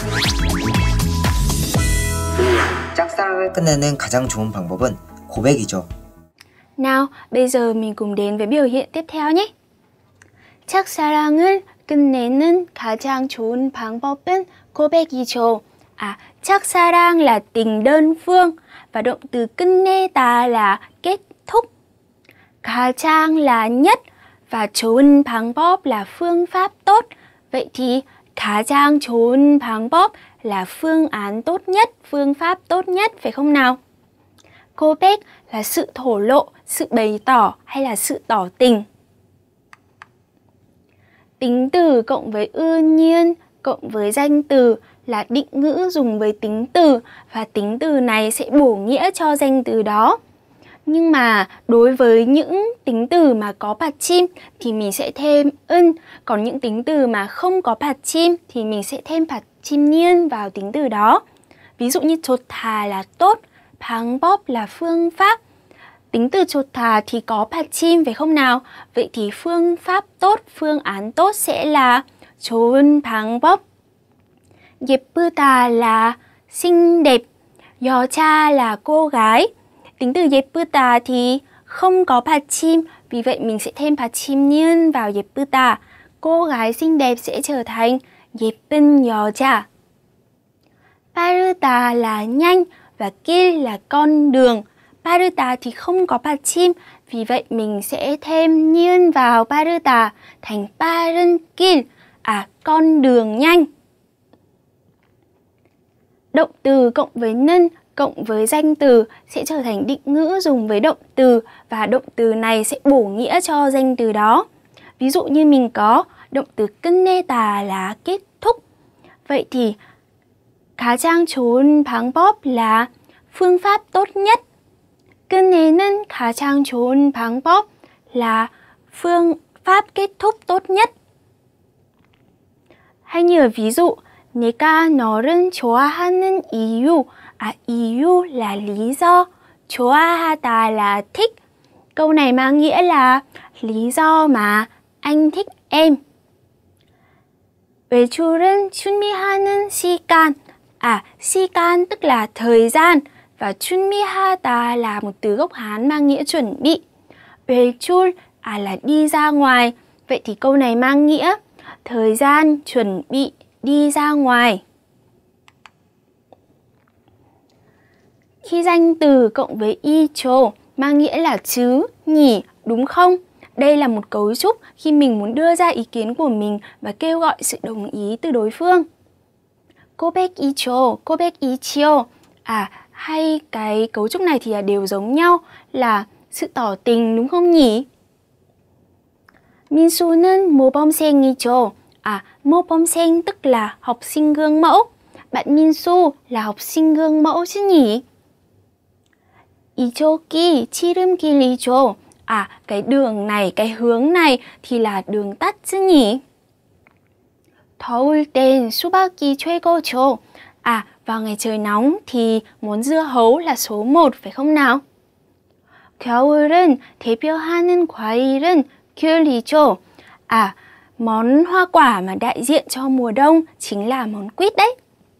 짝사랑을 끝내는 가장 좋은 방법은 고백이죠. Nào, bây giờ mình cùng đến với biểu hiện tiếp theo nhé. 짝사랑을 끝내는 가장 좋은 방법은 고백이죠. 짝사랑 là tình đơn phương và động từ 끝내다 là kết thúc. 가장 là nhất và 좋은 방법 là phương pháp tốt. Vậy thì 가장 좋은 방법 là phương án tốt nhất, phương pháp tốt nhất, phải không nào? 고백 là sự thổ lộ, sự bày tỏ hay là sự tỏ tình. Tính từ cộng với ư nhiên cộng với danh từ là định ngữ dùng với tính từ và tính từ này sẽ bổ nghĩa cho danh từ đó. Nhưng mà đối với những tính từ mà có 받침 thì mình sẽ thêm 은, còn những tính từ mà không có 받침 thì mình sẽ thêm 받침 nhiên vào tính từ đó. Ví dụ như 좋다 là tốt, 방법 là phương pháp. Tính từ 좋다 thì có 받침 phải không nào? Vậy thì phương pháp tốt, phương án tốt sẽ là 좋은 방법. 예쁘다 là xinh đẹp, 여자 là cô gái. Tính từ 예쁘다 thì không có 받침, vì vậy mình sẽ thêm 받침 nhiên vào 예쁘다. Cô gái xinh đẹp sẽ trở thành 예쁜 여자. 빠르다 là nhanh và 길 là con đường. 빠르다 thì không có 받침, vì vậy mình sẽ thêm nhiên vào 빠르다 thành 빠른 길, con đường nhanh. Động từ cộng với 는 cộng với danh từ sẽ trở thành định ngữ dùng với động từ và động từ này sẽ bổ nghĩa cho danh từ đó. Ví dụ như mình có động từ 끝내다 là kết thúc. Vậy thì 가장 좋은 방법 là phương pháp tốt nhất. 끝내는 가장 좋은 방법 là phương pháp kết thúc tốt nhất. Hay như ở ví dụ 내가 너를 좋아하는 이유. 이유 là lý do, 좋아하다 là thích. Câu này mang nghĩa là lý do mà anh thích em. 외출은 준비하는 시간. 시간 tức là thời gian và 준비하다 là một từ gốc Hán mang nghĩa chuẩn bị. 외출 là đi ra ngoài. Vậy thì câu này mang nghĩa thời gian chuẩn bị đi ra ngoài. Khi danh từ cộng với icho mang nghĩa là chứ, nhỉ, đúng không? Đây là một cấu trúc khi mình muốn đưa ra ý kiến của mình và kêu gọi sự đồng ý từ đối phương. 고백이죠, 고백이지요. Hay cái cấu trúc này thì đều giống nhau là sự tỏ tình đúng không nhỉ? 민수는 모범생이죠. 모범생 tức là học sinh gương mẫu. Bạn Minsu là học sinh gương mẫu chứ nhỉ? 이쪽이 지름길이죠. Cái đường này, cái hướng này thì là đường tắt chứ nhỉ? 더울 땐 수박이 최고죠. Vào ngày trời nóng thì món dưa hấu là số 1 phải không nào? 겨울은 대표하는 과일은 귤이죠. Món hoa quả mà đại diện cho mùa đông chính là món quýt đấy.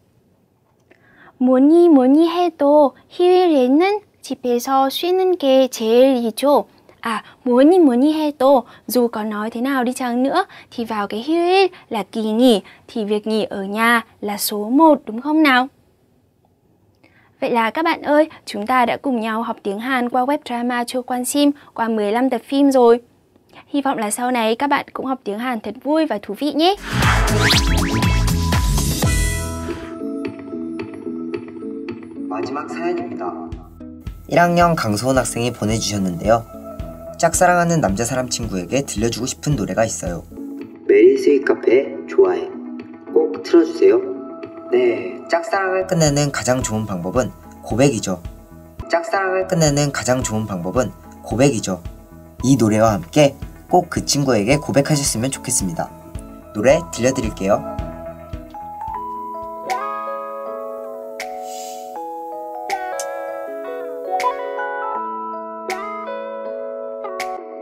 뭐니 해도 휴일에는 집에서 쉬는 게 제일이죠. 뭐니 해도 dù có nói thế nào đi chăng nữa thì vào cái 휴일 là kỳ nghỉ thì việc nghỉ ở nhà là số 1 đúng không nào? Vậy là các bạn ơi, chúng ta đã cùng nhau học tiếng Hàn qua web drama Chokwonsim qua 15 tập phim rồi. Hy vọng là sau này các bạn cũng học tiếng Hàn thật vui và thú vị nhé. 마지막 사연입니다. 1학년 강소은 학생이 보내주셨는데요. 짝사랑하는 남자 사람 친구에게 들려주고 싶은 노래가 있어요. 메리 스윗 카페 좋아해. 꼭 틀어주세요. 네, 짝사랑을 끝내는 가장 좋은 방법은 고백이죠. 짝사랑을 끝내는 가장 좋은 방법은 고백이죠. 이 노래와 함께 꼭 그 친구에게 고백하셨으면 좋겠습니다. 노래 들려드릴게요.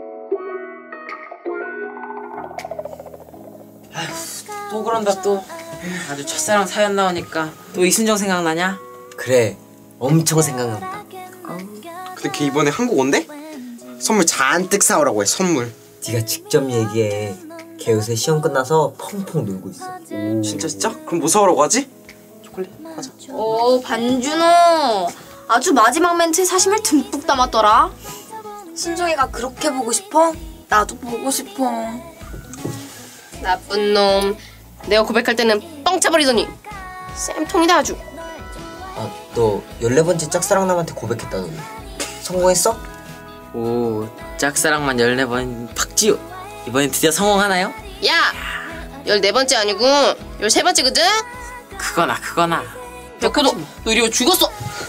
또 그런다 또. 아주 첫사랑 사연 나오니까 또 이순정 생각나냐? 그래, 엄청 생각난다. 근데 걔 이번에 한국 온대? 선물 잔뜩 사오라고 해, 선물. 네가 직접 얘기해. 걔 요새 시험 끝나서 펑펑 놀고 있어. 진짜? 그럼 뭐 사오라고 하지? 초콜릿? 가자. 오, 반준호. 아주 마지막 멘트에 사심을 듬뿍 담았더라. 순종이가 그렇게 보고 싶어? 나도 보고 싶어. 나쁜 놈. 내가 고백할 때는 뻥 차버리더니 쌤통이다 아주. 아, 너 14번째 짝사랑남한테 고백했다더니 성공했어? 오, 짝사랑만 14번 박지우. 이번엔 드디어 성공하나요? 야! 14번째 아니고 13번째거든? 그거나. 야, 너 이리와 죽었어.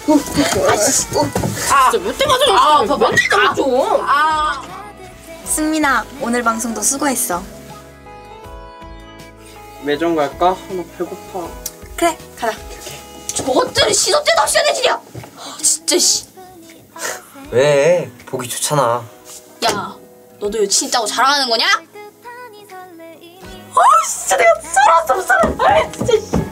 진짜 몇 대 맞아. 몇 대 맞아. 승민아, 오늘 방송도 수고했어. 매점 갈까? 나 배고파. 그래, 가자. 저것들은 시도 때도 없이 하는 짓이야. 진짜 씨. 왜? 보기 좋잖아. 야, 너도 여친 있다고 자랑하는 거냐? 진짜 내가 살았어, 진짜.